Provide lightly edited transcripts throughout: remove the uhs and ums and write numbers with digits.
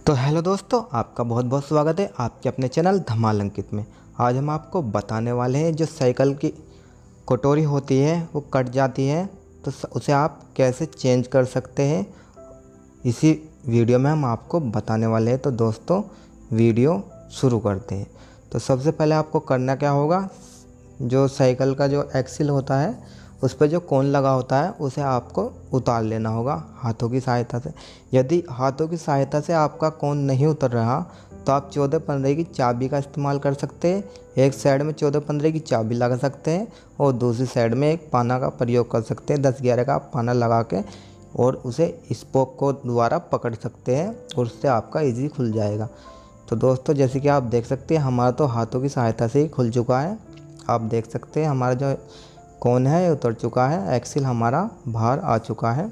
तो हेलो दोस्तों, आपका बहुत बहुत स्वागत है आपके अपने चैनल धमाल अंकित में। आज हम आपको बताने वाले हैं जो साइकिल की कटोरी होती है वो कट जाती है तो उसे आप कैसे चेंज कर सकते हैं, इसी वीडियो में हम आपको बताने वाले हैं। तो दोस्तों वीडियो शुरू करते हैं। तो सबसे पहले आपको करना क्या होगा, जो साइकिल का जो एक्सिल होता है उस पर जो कोन लगा होता है उसे आपको उतार लेना होगा हाथों की सहायता से। यदि हाथों की सहायता से आपका कोन नहीं उतर रहा तो आप 14-15 की चाबी का इस्तेमाल कर सकते हैं। एक साइड में 14-15 की चाबी लगा सकते हैं और दूसरी साइड में एक पाना का प्रयोग कर सकते हैं। 10-11 का पाना लगा के और उसे स्पोक को द्वारा पकड़ सकते हैं और उससे आपका ईजी खुल जाएगा। तो दोस्तों जैसे कि आप देख सकते हैं हमारा तो हाथों की सहायता से ही खुल चुका है। आप देख सकते हैं हमारा जो कोन है उतर चुका है, एक्सिल हमारा बाहर आ चुका है।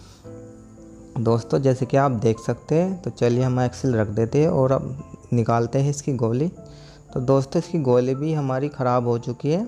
दोस्तों जैसे कि आप देख सकते हैं, तो चलिए हम एक्सिल रख देते हैं और अब निकालते हैं इसकी गोली। तो दोस्तों इसकी गोली भी हमारी ख़राब हो चुकी है,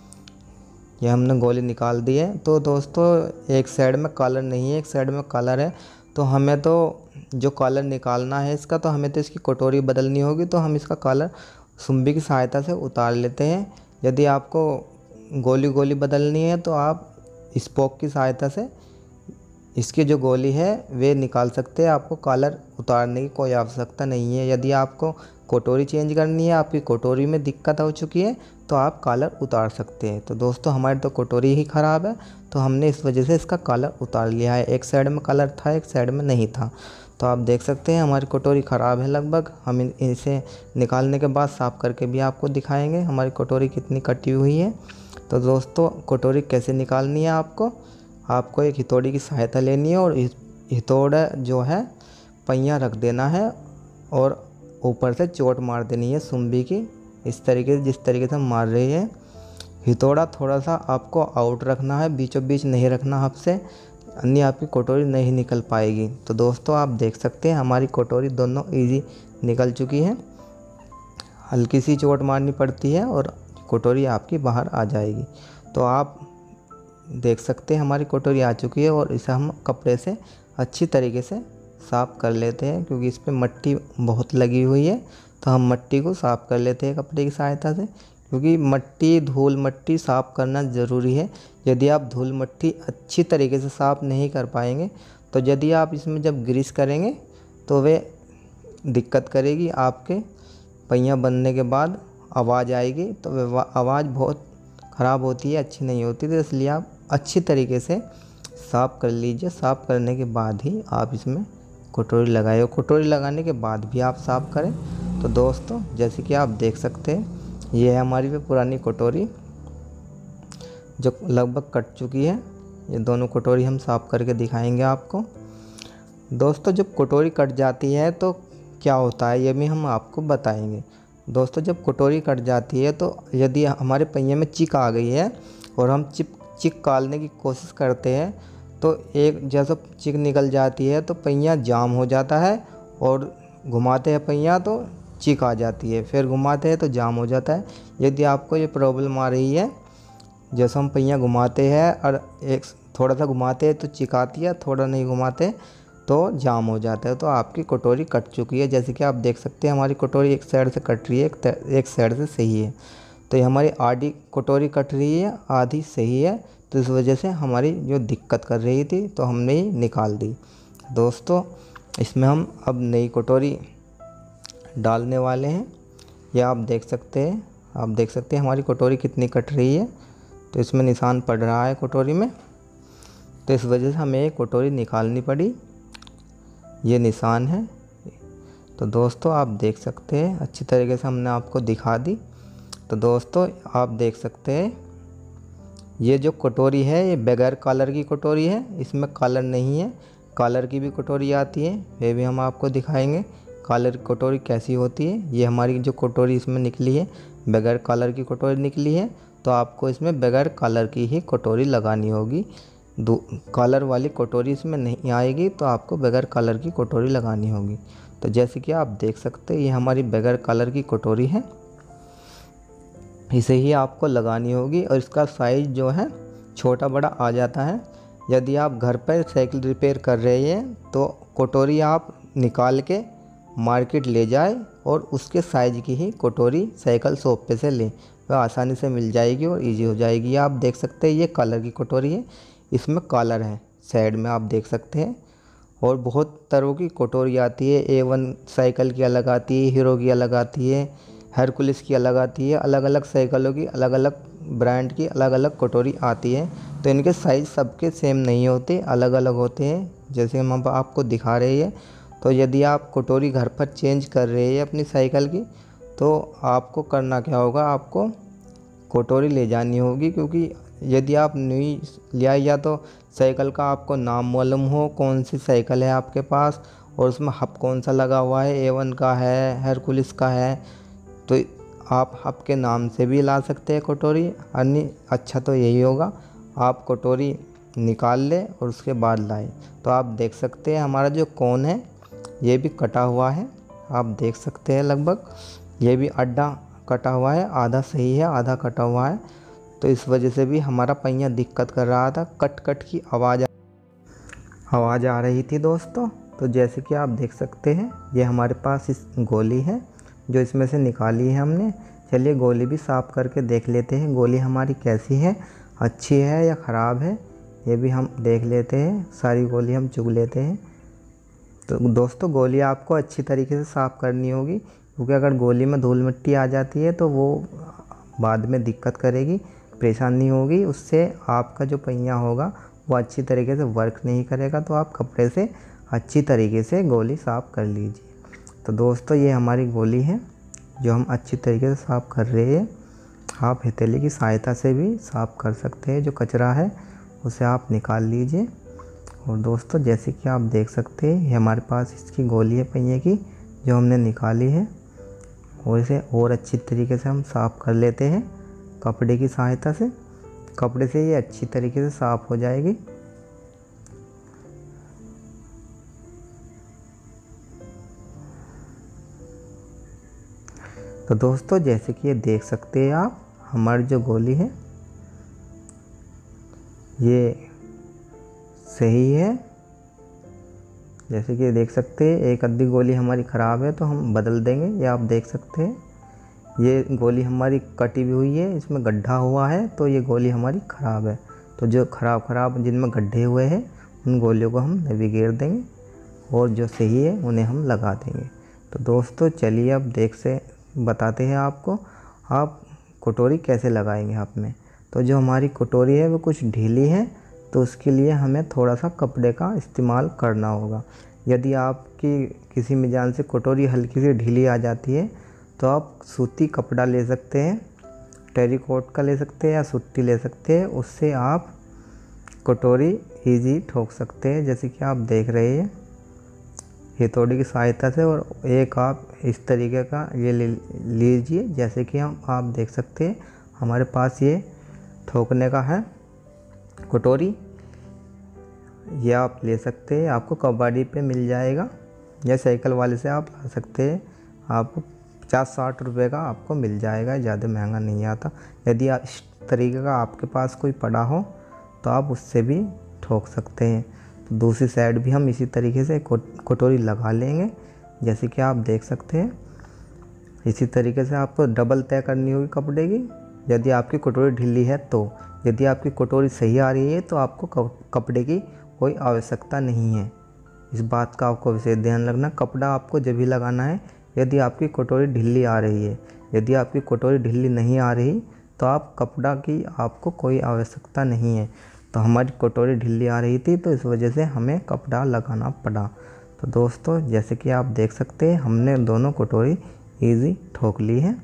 ये हमने गोली निकाल दी है। तो दोस्तों एक साइड में कलर नहीं है, एक साइड में कलर है। तो हमें तो जो कलर निकालना है इसका, तो हमें तो इसकी कटोरी बदलनी होगी। तो हम इसका कलर सुम्बी की सहायता से उतार लेते हैं। यदि आपको गोली गोली बदलनी है तो आप स्पोक की सहायता से इसकी जो गोली है वे निकाल सकते हैं। आपको कलर उतारने की कोई आवश्यकता नहीं है। यदि आपको कटोरी चेंज करनी है, आपकी कटोरी में दिक्कत हो चुकी है, तो आप कलर उतार सकते हैं। तो दोस्तों हमारी तो कटोरी ही ख़राब है, तो हमने इस वजह से इसका कलर उतार लिया है। एक साइड में कलर था, एक साइड में नहीं था। तो आप देख सकते हैं हमारी कटोरी ख़राब है लगभग। हम इसे निकालने के बाद साफ़ करके भी आपको दिखाएंगे हमारी कटोरी कितनी कटी हुई है। तो दोस्तों कटोरी कैसे निकालनी है, आपको एक हथौड़ी की सहायता लेनी है और हथौड़ा जो है पहिया रख देना है और ऊपर से चोट मार देनी है सुम्बी की, इस तरीके से जिस तरीके से हम मार रही है। हथौड़ा थोड़ा सा आपको आउट रखना है, बीचों बीच नहीं रखना आपसे, अन्य आपकी कटोरी नहीं निकल पाएगी। तो दोस्तों आप देख सकते हैं हमारी कटोरी दोनों ईजी निकल चुकी है। हल्की सी चोट मारनी पड़ती है और कटोरी आपकी बाहर आ जाएगी। तो आप देख सकते हैं हमारी कटोरी आ चुकी है और इसे हम कपड़े से अच्छी तरीके से साफ़ कर लेते हैं, क्योंकि इस पर मट्टी बहुत लगी हुई है। तो हम मट्टी को साफ़ कर लेते हैं कपड़े की सहायता से, क्योंकि मट्टी धूल मट्टी साफ़ करना ज़रूरी है। यदि आप धूल मट्टी अच्छी तरीके से साफ़ नहीं कर पाएंगे तो यदि आप इसमें जब ग्रीस करेंगे तो वे दिक्कत करेगी। आपके पहिया बनने के बाद आवाज़ आएगी, तो वह आवाज़ बहुत ख़राब होती है, अच्छी नहीं होती। तो इसलिए आप अच्छी तरीके से साफ़ कर लीजिए। साफ़ करने के बाद ही आप इसमें कटोरी लगाए, और कटोरी लगाने के बाद भी आप साफ़ करें। तो दोस्तों जैसे कि आप देख सकते हैं ये है हमारी भी पुरानी कटोरी जो लगभग कट चुकी है। ये दोनों कटोरी हम साफ़ करके दिखाएंगे आपको। दोस्तों जब कटोरी कट जाती है तो क्या होता है ये भी हम आपको बताएंगे। दोस्तों जब कटोरी कट जाती है तो यदि हमारे पहिए में चिक आ गई है और हम चिक निकालने की कोशिश करते हैं, तो एक जैसा चिक निकल जाती है तो पहिया जाम हो जाता है, और घुमाते हैं पहिया तो चिक आ जाती है, फिर घुमाते हैं तो जाम हो जाता है। यदि आपको ये प्रॉब्लम आ रही है, जैसा हम पहिया घुमाते हैं और एक थोड़ा सा घुमाते हैं तो चिक आती है, थोड़ा नहीं घुमाते तो जाम हो जाता है, तो आपकी कटोरी कट चुकी है। जैसे कि आप देख सकते हैं हमारी कटोरी एक साइड से कट रही है, एक साइड से सही है। तो ये हमारी आधी कटोरी कट रही है, आधी सही है। तो इस वजह से हमारी जो दिक्कत कर रही थी तो हमने ही निकाल दी। दोस्तों इसमें हम अब नई कटोरी डालने वाले हैं। यह आप देख सकते हैं हमारी कटोरी कितनी कट रही है। तो इसमें निशान पड़ रहा है कटोरी में, तो इस वजह से हमें एक कटोरी निकालनी पड़ी, ये निशान है। तो दोस्तों आप देख सकते हैं अच्छी तरीके से हमने आपको दिखा दी। तो दोस्तों आप देख सकते हैं ये जो कटोरी है ये बगैर कलर की कटोरी है, इसमें कलर नहीं है। कलर की भी कटोरी आती है, ये भी हम आपको दिखाएंगे कलर की कटोरी कैसी होती है। ये हमारी जो कटोरी इसमें निकली है बगैर कलर की कटोरी निकली है, तो आपको इसमें बगैर कलर की ही कटोरी लगानी होगी। कलर वाली कटोरी इसमें नहीं आएगी, तो आपको बगैर कलर की कटोरी लगानी होगी। तो जैसे कि आप देख सकते हैं ये हमारी बगैर कलर की कटोरी है, इसे ही आपको लगानी होगी। और इसका साइज़ जो है छोटा बड़ा आ जाता है। यदि आप घर पर साइकिल रिपेयर कर रहे हैं तो कटोरी आप निकाल के मार्केट ले जाए और उसके साइज़ की ही कटोरी साइकिल शॉप पे से लें, वह आसानी से मिल जाएगी और इजी हो जाएगी। ये आप देख सकते हैं, ये कलर की कटोरी है, इसमें कलर है साइड में आप देख सकते हैं। और बहुत तरह की कटोरी आती है, A1 साइकिल की अलग आती है, हीरो की अलग आती है, हरकुलिस की अलग आती है। अलग अलग साइकिलों की अलग अलग ब्रांड की अलग अलग कटोरी आती है। तो इनके साइज़ सबके सेम नहीं होते, अलग अलग होते हैं, जैसे हम अब आपको दिखा रहे हैं। तो यदि आप कटोरी घर पर चेंज कर रहे हैं अपनी साइकिल की, तो आपको करना क्या होगा, आपको कटोरी ले जानी होगी। क्योंकि यदि आप नई ले आए या तो साइकिल का आपको नाम मालूम हो, कौन सी साइकिल है आपके पास और उसमें हब कौन सा लगा हुआ है, A1 का है, हरकुलिस का है, तो आप हब के नाम से भी ला सकते हैं कटोरी। अन्य अच्छा तो यही होगा आप कटोरी निकाल लें और उसके बाद लाएं। तो आप देख सकते हैं हमारा जो कोन है ये भी कटा हुआ है, आप देख सकते हैं लगभग ये भी अड्डा कटा हुआ है, आधा सही है आधा कटा हुआ है। तो इस वजह से भी हमारा पहिया दिक्कत कर रहा था, कट कट की आवाज़ आ रही थी दोस्तों। तो जैसे कि आप देख सकते हैं ये हमारे पास इस गोली है जो इसमें से निकाली है हमने। चलिए गोली भी साफ़ करके देख लेते हैं, गोली हमारी कैसी है, अच्छी है या ख़राब है, ये भी हम देख लेते हैं। सारी गोली हम चुग लेते हैं। तो दोस्तों गोली आपको अच्छी तरीके से साफ़ करनी होगी, क्योंकि अगर गोली में धूल मिट्टी आ जाती है तो वो बाद में दिक्कत करेगी, परेशानी होगी, उससे आपका जो पहिया होगा वो अच्छी तरीके से वर्क नहीं करेगा। तो आप कपड़े से अच्छी तरीके से गोली साफ़ कर लीजिए। तो दोस्तों ये हमारी गोली है जो हम अच्छी तरीके से साफ़ कर रहे हैं। आप हथेली की सहायता से भी साफ़ कर सकते हैं, जो कचरा है उसे आप निकाल लीजिए। और दोस्तों जैसे कि आप देख सकते हैं ये हमारे पास इसकी गोली है पहिए की जो हमने निकाली है, और इसे और अच्छी तरीके से हम साफ़ कर लेते हैं कपड़े की सहायता से। कपड़े से ये अच्छी तरीके से साफ़ हो जाएगी। तो दोस्तों जैसे कि ये देख सकते हैं आप, हमारी जो गोली है ये सही है। जैसे कि देख सकते हैं एक अद्धी गोली हमारी ख़राब है तो हम बदल देंगे। ये आप देख सकते हैं ये गोली हमारी कटी भी हुई है, इसमें गड्ढा हुआ है, तो ये गोली हमारी ख़राब है। तो जो ख़राब जिनमें गड्ढे हुए हैं उन गोलियों को हम नेविगेट देंगे और जो सही है उन्हें हम लगा देंगे। तो दोस्तों चलिए अब बताते हैं आपको आप कटोरी कैसे लगाएंगे हाथ में। तो जो हमारी कटोरी है वो कुछ ढीली है, तो उसके लिए हमें थोड़ा सा कपड़े का इस्तेमाल करना होगा। यदि आपकी किसी मिजान से कटोरी हल्की सी ढीली आ जाती है तो आप सूती कपड़ा ले सकते हैं, टेरिकॉट का ले सकते हैं या सूती ले सकते हैं, उससे आप कटोरी इजी ठोक सकते हैं। जैसे कि आप देख रहे हैं हथौड़ी की सहायता से, और एक आप इस तरीके का ये ले लीजिए। जैसे कि आप देख सकते हैं हमारे पास ये ठोकने का है कटोरी, ये आप ले सकते हैं, आपको कबाड़ी पे मिल जाएगा या साइकिल वाले से आप ला सकते हैं। आपको 50-60 रुपये का आपको मिल जाएगा, ज़्यादा महंगा नहीं आता। यदि आप इस तरीके का आपके पास कोई पड़ा हो तो आप उससे भी ठोक सकते हैं। तो दूसरी साइड भी हम इसी तरीके से कटोरी लगा लेंगे। जैसे कि आप देख सकते हैं इसी तरीके से आपको डबल तय करनी होगी कपड़े की, यदि आपकी कटोरी ढीली है तो। यदि आपकी कटोरी सही आ रही है तो आपको कपड़े की कोई आवश्यकता नहीं है। इस बात का आपको विशेष ध्यान रखना, कपड़ा आपको जब भी लगाना है यदि आपकी कटोरी ढीली आ रही है। यदि आपकी कटोरी ढीली नहीं आ रही तो आप कपड़ा की आपको कोई आवश्यकता नहीं है। तो हमारी कटोरी ढीली आ रही थी तो इस वजह से हमें कपड़ा लगाना पड़ा। तो दोस्तों जैसे कि आप देख सकते हैं हमने दोनों कटोरी इजी ठोक ली है।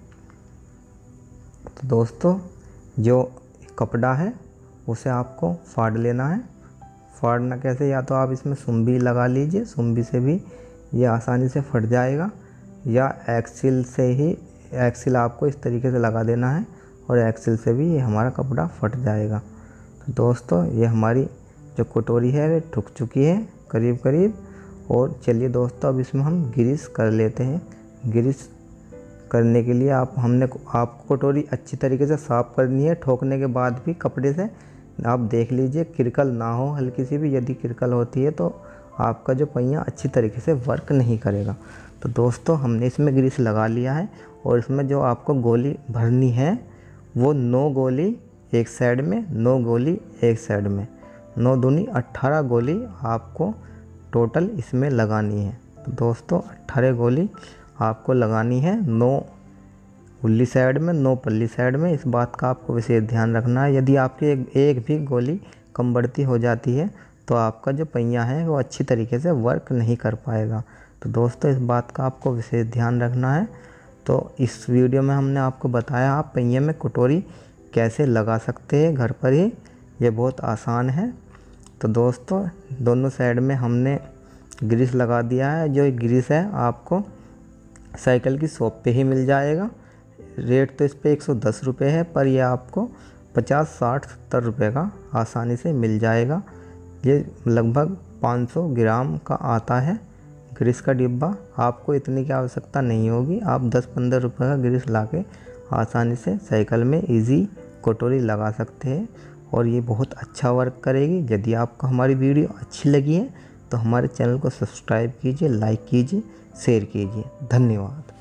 तो दोस्तों जो कपड़ा है उसे आपको फाड़ लेना है। फाड़ना कैसे, या तो आप इसमें सुम्बी लगा लीजिए, सुम्बी से भी ये आसानी से फट जाएगा, या एक्सिल से ही एक्सिल आपको इस तरीके से लगा देना है और एक्सिल से भी ये हमारा कपड़ा फट जाएगा। तो दोस्तों ये हमारी जो कटोरी है वे ठुक चुकी है करीब करीब। और चलिए दोस्तों अब इसमें हम ग्रीस कर लेते हैं। ग्रीस करने के लिए आपको कटोरी अच्छी तरीके से साफ़ करनी है। ठोकने के बाद भी कपड़े से आप देख लीजिए किरकल ना हो हल्की सी भी, यदि किरकल होती है तो आपका जो पहिया अच्छी तरीके से वर्क नहीं करेगा। तो दोस्तों हमने इसमें ग्रीस लगा लिया है और इसमें जो आपको गोली भरनी है वो 9 गोली एक साइड में, 9 गोली एक साइड में, 9 दूनी 18 गोली आपको टोटल इसमें लगानी है। तो दोस्तों 18 गोली आपको लगानी है, 9 उल्ली साइड में, 9 पल्ली साइड में। इस बात का आपको विशेष ध्यान रखना है। यदि आपकी एक भी गोली कम बढ़ती हो जाती है तो आपका जो पहिया है वो अच्छी तरीके से वर्क नहीं कर पाएगा। तो दोस्तों इस बात का आपको विशेष ध्यान रखना है। तो इस वीडियो में हमने आपको बताया आप पहिए में कटोरी कैसे लगा सकते हैं घर पर ही, ये बहुत आसान है। तो दोस्तों दोनों साइड में हमने ग्रीस लगा दिया है। जो ग्रीस है आपको साइकिल की शॉप पे ही मिल जाएगा। रेट तो इस पे 110 रुपये है, पर यह आपको 50, 60, 70 रुपये का आसानी से मिल जाएगा। ये लगभग 500 ग्राम का आता है ग्रीस का डिब्बा। आपको इतनी की आवश्यकता नहीं होगी, आप 10-15 रुपये का ग्रीस लाके आसानी से साइकिल में इजी कटोरी लगा सकते हैं और ये बहुत अच्छा वर्क करेगी। यदि आपको हमारी वीडियो अच्छी लगी है तो हमारे चैनल को सब्सक्राइब कीजिए, लाइक कीजिए, शेयर कीजिए। धन्यवाद।